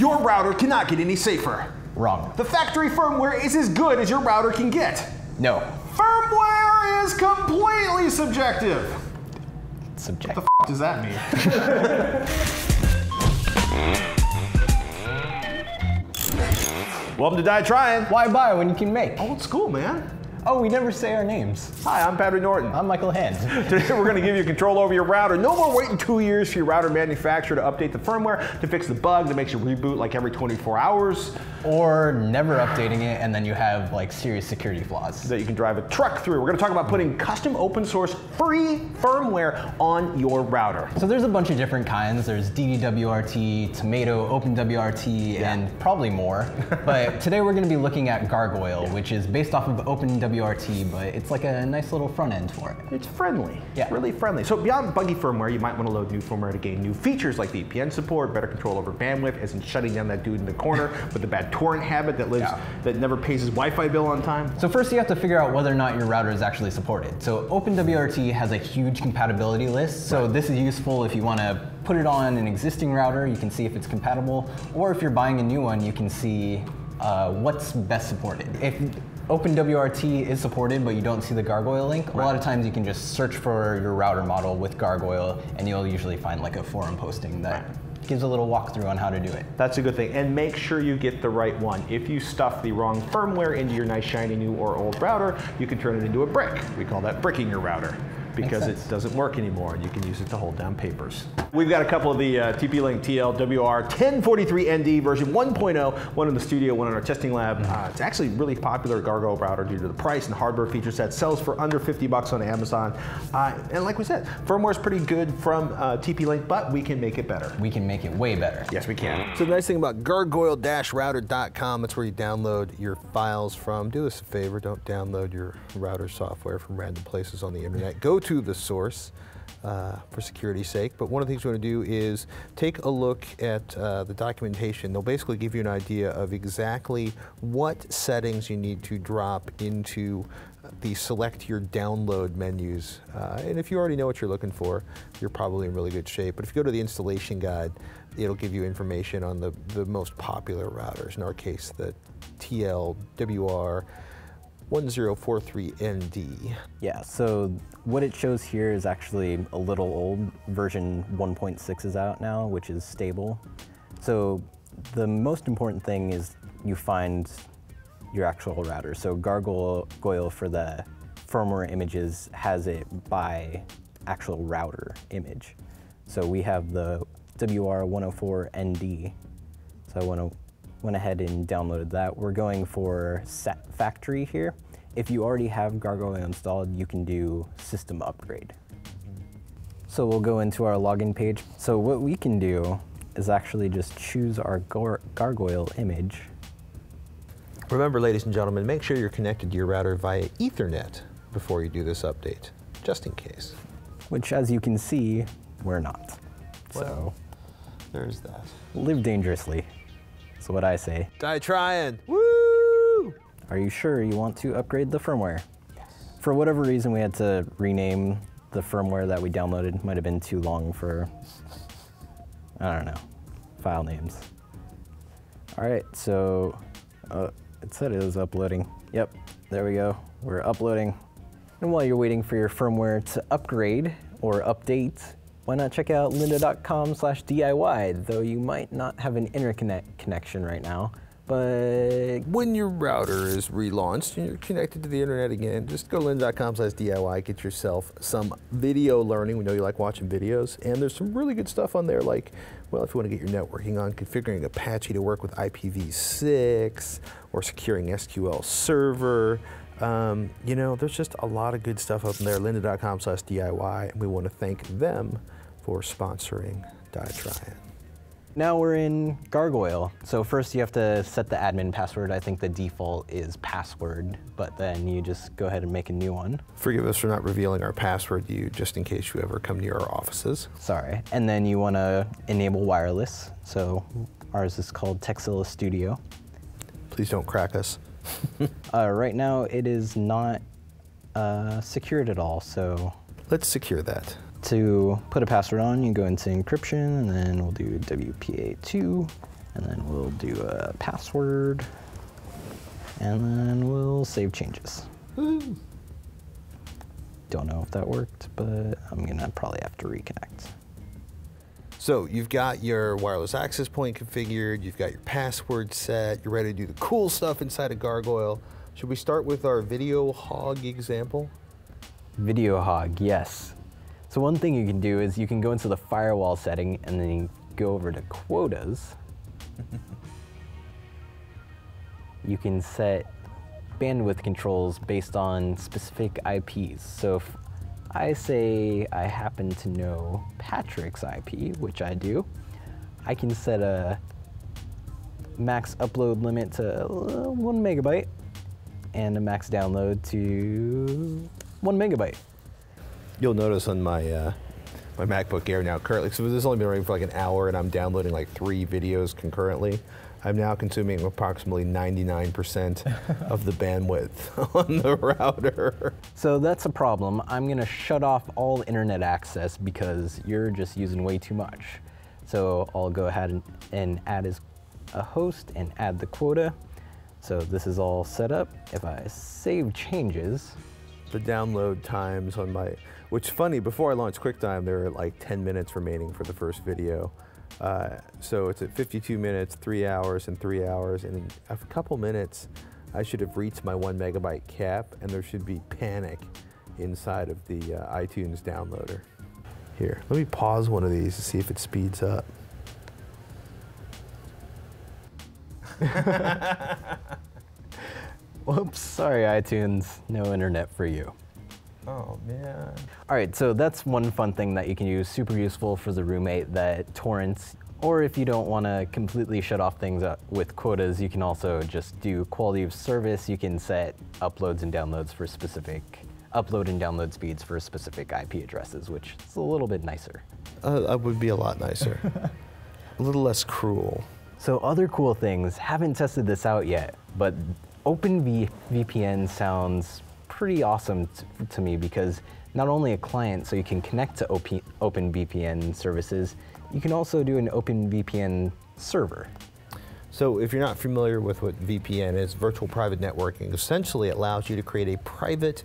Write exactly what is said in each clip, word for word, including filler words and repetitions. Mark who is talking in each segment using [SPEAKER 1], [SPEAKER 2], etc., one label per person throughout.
[SPEAKER 1] Your router cannot get any safer.
[SPEAKER 2] Wrong.
[SPEAKER 1] The factory firmware is as good as your router can get.
[SPEAKER 2] No.
[SPEAKER 1] Firmware is completely subjective.
[SPEAKER 2] Subjective.
[SPEAKER 1] What the f does that mean? Welcome to DIYTryin.
[SPEAKER 2] Why buy when you can make?
[SPEAKER 1] Old school, man.
[SPEAKER 2] Oh, we never say our names.
[SPEAKER 1] Hi, I'm Patrick Norton.
[SPEAKER 2] I'm Michael Hand.
[SPEAKER 1] Today we're going to give you control over your router. No more waiting two years for your router manufacturer to update the firmware, to fix the bug that makes you reboot like every twenty-four hours.
[SPEAKER 2] Or never updating it and then you have like serious security flaws.
[SPEAKER 1] That you can drive a truck through. We're going to talk about putting custom open source free firmware on your router.
[SPEAKER 2] So there's a bunch of different kinds. There's D D W R T, Tomato, OpenWRT, yeah. and probably more. But today we're going to be looking at Gargoyle, yeah. which is based off of OpenWRT, but it's like a nice little front end for it.
[SPEAKER 1] It's friendly.
[SPEAKER 2] Yeah.
[SPEAKER 1] It's really friendly. So beyond buggy firmware, you might want to load new firmware to gain new features like V P N support, better control over bandwidth, as in shutting down that dude in the corner with the bad torrent habit that lives yeah. that never pays his Wi-Fi bill on time.
[SPEAKER 2] So first you have to figure out whether or not your router is actually supported. So OpenWRT has a huge compatibility list. So right. this is useful if you want to put it on an existing router, you can see if it's compatible, or if you're buying a new one, you can see uh, what's best supported. If OpenWRT is supported, but you don't see the Gargoyle link, right. a lot of times you can just search for your router model with Gargoyle, and you'll usually find like a forum posting that right. gives a little walkthrough on how to do it.
[SPEAKER 1] That's a good thing, and make sure you get the right one. If you stuff the wrong firmware into your nice shiny new or old router, you can turn it into a brick. We call that bricking your router, because it doesn't work anymore and you can use it to hold down papers. We've got a couple of the uh, T P-Link T L W R ten forty-three N D version one point oh, one in the studio, one in our testing lab. Mm-hmm. uh, it's actually really popular Gargoyle router due to the price and hardware feature set. Sells for under fifty bucks on Amazon. Uh, and like we said, firmware is pretty good from uh, T P-Link, but we can make it better.
[SPEAKER 2] We can make it way better.
[SPEAKER 1] Yes, we can.
[SPEAKER 3] So the nice thing about gargoyle dash router dot com, that's where you download your files from. Do us a favor, don't download your router software from random places on the internet. Go to the source. Uh, for security's sake, but one of the things we want to do is take a look at uh, the documentation. They'll basically give you an idea of exactly what settings you need to drop into the select your download menus. Uh, and if you already know what you're looking for, you're probably in really good shape. But if you go to the installation guide, it'll give you information on the, the most popular routers. In our case, the T L W R ten forty-three N D.
[SPEAKER 2] Yeah, so what it shows here is actually a little old. Version one point six is out now, which is stable. So the most important thing is you find your actual router. So Gargoyle for the firmware images has it by actual router image. So we have the W R one oh four N D. So I want to went ahead and downloaded that. We're going for set factory here. If you already have Gargoyle installed, you can do system upgrade. So we'll go into our login page. So what we can do is actually just choose our gar Gargoyle image.
[SPEAKER 3] Remember, ladies and gentlemen, make sure you're connected to your router via Ethernet before you do this update, just in case.
[SPEAKER 2] Which, as you can see, we're not.
[SPEAKER 3] Well,
[SPEAKER 2] so
[SPEAKER 3] there's that.
[SPEAKER 2] Live dangerously. That's what I say.
[SPEAKER 3] DIYTryin. Woo!
[SPEAKER 2] Are you sure you want to upgrade the firmware? Yes. For whatever reason, we had to rename the firmware that we downloaded. Might have been too long for, I don't know, file names. All right, so uh, it said it was uploading. Yep, there we go. We're uploading. And while you're waiting for your firmware to upgrade or update, why not check out lynda dot com slash D I Y, though you might not have an internet connection right now. But
[SPEAKER 3] when your router is relaunched and you're connected to the internet again, just go to lynda dot com slash D I Y, get yourself some video learning. We know you like watching videos, and there's some really good stuff on there, like, well, if you want to get your networking on, configuring Apache to work with I P v six, or securing S Q L Server. Um, you know, there's just a lot of good stuff up in there, lynda dot com slash D I Y, and we want to thank them for sponsoring DIYTryin.
[SPEAKER 2] Now we're in Gargoyle. So first you have to set the admin password. I think the default is password, but then you just go ahead and make a new one.
[SPEAKER 3] Forgive us for not revealing our password to you, just in case you ever come near our offices.
[SPEAKER 2] Sorry. And then you want to enable wireless. So ours is called Tekzilla Studio.
[SPEAKER 3] Please don't crack us.
[SPEAKER 2] uh, right now it is not uh, secured at all, so.
[SPEAKER 3] Let's secure that.
[SPEAKER 2] To put a password on, you go into encryption, and then we'll do W P A two, And then we'll do a password, and then we'll save changes.
[SPEAKER 3] Woo.
[SPEAKER 2] Don't know if that worked, but I'm gonna probably have to reconnect.
[SPEAKER 3] So you've got your wireless access point configured, you've got your password set, you're ready to do the cool stuff inside of Gargoyle. Should we start with our video hog example?
[SPEAKER 2] Video hog, yes. So one thing you can do is you can go into the firewall setting and then you go over to quotas. You can set bandwidth controls based on specific I Ps. So if I say I happen to know Patrick's I P, which I do, I can set a max upload limit to uh, one megabyte and a max download to one megabyte.
[SPEAKER 3] You'll notice on my uh, my MacBook Air now currently, so this has only been running for like an hour and I'm downloading like three videos concurrently. I'm now consuming approximately ninety-nine percent of the bandwidth on the router.
[SPEAKER 2] So that's a problem. I'm gonna shut off all internet access because you're just using way too much. So I'll go ahead and, and add as a host and add the quota. So this is all set up. If I save changes.
[SPEAKER 3] The download times on my, which is funny, before I launched QuickTime, there were like ten minutes remaining for the first video. Uh, so it's at fifty-two minutes, three hours, and three hours, and in a couple minutes, I should have reached my one megabyte cap, and there should be panic inside of the uh, iTunes downloader. Here, let me pause one of these to see if it speeds up.
[SPEAKER 2] Whoops, sorry iTunes, no internet for you.
[SPEAKER 3] Oh man.
[SPEAKER 2] All right, so that's one fun thing that you can use, super useful for the roommate, that torrents, or if you don't want to completely shut off things up with quotas, you can also just do quality of service. You can set uploads and downloads for specific, upload and download speeds for specific I P addresses, which is a little bit nicer.
[SPEAKER 3] Uh, that would be a lot nicer. A little less cruel.
[SPEAKER 2] So other cool things, haven't tested this out yet, but OpenVPN sounds pretty awesome to me because not only a client, so you can connect to OpenVPN services, you can also do an OpenVPN server.
[SPEAKER 3] So if you're not familiar with what V P N is, virtual private networking, essentially it allows you to create a private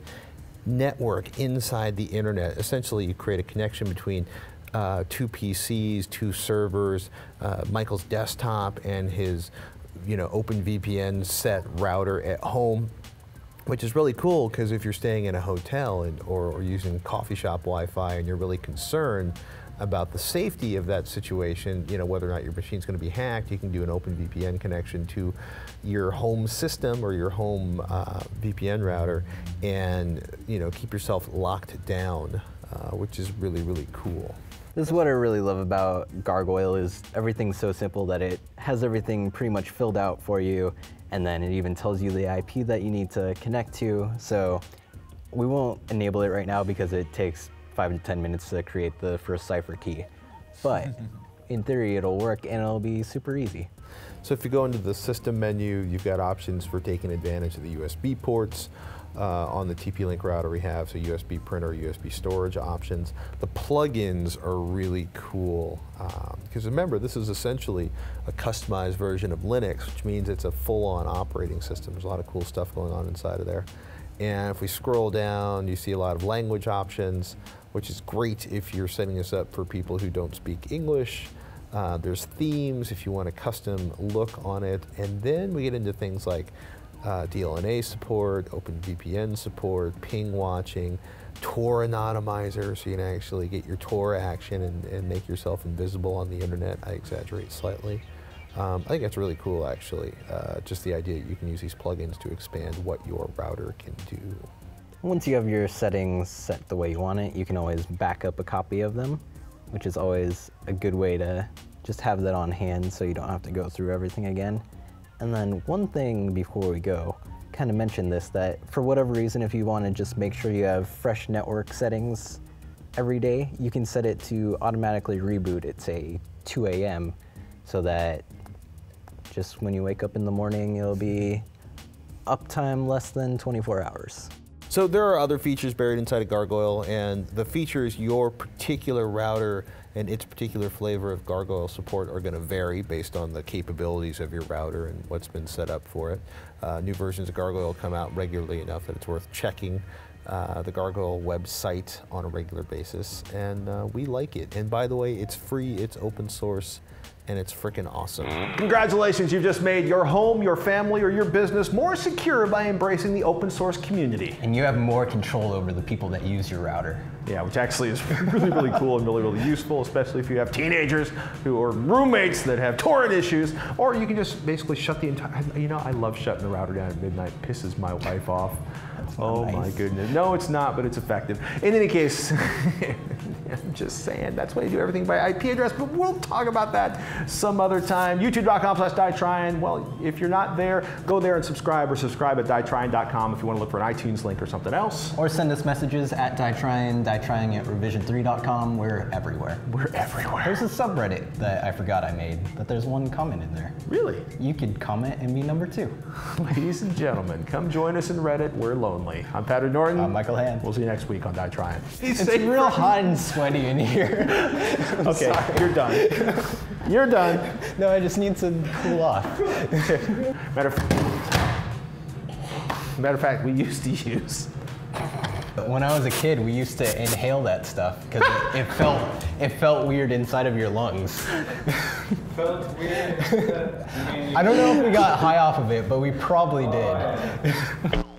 [SPEAKER 3] network inside the internet. Essentially you create a connection between uh, two P Cs, two servers, uh, Michael's desktop and his you know, OpenVPN set router at home, which is really cool because if you're staying in a hotel and, or, or using coffee shop Wi-Fi and you're really concerned about the safety of that situation, you know, whether or not your machine's going to be hacked, you can do an OpenVPN connection to your home system or your home uh, V P N router and, you know, keep yourself locked down, uh, which is really, really cool.
[SPEAKER 2] This is what I really love about Gargoyle is everything's so simple that it has everything pretty much filled out for you, and then it even tells you the I P that you need to connect to. So we won't enable it right now because it takes five to ten minutes to create the first cipher key. But in theory, it'll work and it'll be super easy.
[SPEAKER 3] So if you go into the system menu, you've got options for taking advantage of the U S B ports. Uh, on the T P Link router we have, so U S B printer, U S B storage options. The plugins are really cool, um, because remember, this is essentially a customized version of Linux, which means it's a full-on operating system. There's a lot of cool stuff going on inside of there. And if we scroll down, you see a lot of language options, which is great if you're setting this up for people who don't speak English. Uh, there's themes if you want a custom look on it. And then we get into things like Uh, D L N A support, OpenVPN support, ping watching, Tor anonymizer, so you can actually get your Tor action and, and make yourself invisible on the internet. I exaggerate slightly. Um, I think that's really cool, actually. Uh, just the idea that you can use these plugins to expand what your router can do.
[SPEAKER 2] Once you have your settings set the way you want it, you can always back up a copy of them, which is always a good way to just have that on hand so you don't have to go through everything again. And then one thing before we go, kind of mention this, that for whatever reason, if you want to just make sure you have fresh network settings every day, you can set it to automatically reboot at, say, two A M so that just when you wake up in the morning, it'll be uptime less than twenty-four hours.
[SPEAKER 3] So there are other features buried inside of Gargoyle, and the features your particular router and its particular flavor of gargoyle support are going to vary based on the capabilities of your router and what's been set up for it. Uh, new versions of Gargoyle come out regularly enough that it's worth checking uh, the Gargoyle website on a regular basis, and uh, we like it. And by the way, it's free, it's open source, and it's freaking awesome.
[SPEAKER 1] Congratulations, you've just made your home, your family, or your business more secure by embracing the open source community.
[SPEAKER 2] And you have more control over the people that use your router.
[SPEAKER 1] Yeah, which actually is really, really cool and really, really useful, especially if you have teenagers who are roommates that have torrent issues, or you can just basically shut the entire, you know, I love shutting the router down at midnight, pisses my wife off. Oh
[SPEAKER 2] nice.
[SPEAKER 1] my goodness. No, it's not, but it's effective. In any case, I'm just saying, that's why you do everything by I P address, but we'll talk about that some other time. YouTube dot com slash DIYTryin. Well, if you're not there, go there and subscribe, or subscribe at D I Y Tryin dot com if you want to look for an iTunes link or something else.
[SPEAKER 2] Or send us messages at DIYTryin, DIYTryin at revision three dot com. We're everywhere.
[SPEAKER 1] We're everywhere.
[SPEAKER 2] There's a subreddit that I forgot I made, but there's one comment in there.
[SPEAKER 1] Really?
[SPEAKER 2] You could comment and be number two.
[SPEAKER 1] Ladies and gentlemen, come join us in Reddit. We're lonely. I'm Patrick Norton.
[SPEAKER 2] I'm Michael Hand.
[SPEAKER 1] We'll see you next week on DIYTryin.
[SPEAKER 2] It's real hot and sweaty in here.
[SPEAKER 1] Okay,
[SPEAKER 2] sorry.
[SPEAKER 1] You're done. You're done.
[SPEAKER 2] No, I just need to cool off.
[SPEAKER 1] Matter of, matter of fact, we used to use.
[SPEAKER 2] When I was a kid, we used to inhale that stuff because it, it felt it felt weird inside of your lungs.
[SPEAKER 4] Felt weird.
[SPEAKER 2] I don't know if we got high off of it, but we probably did.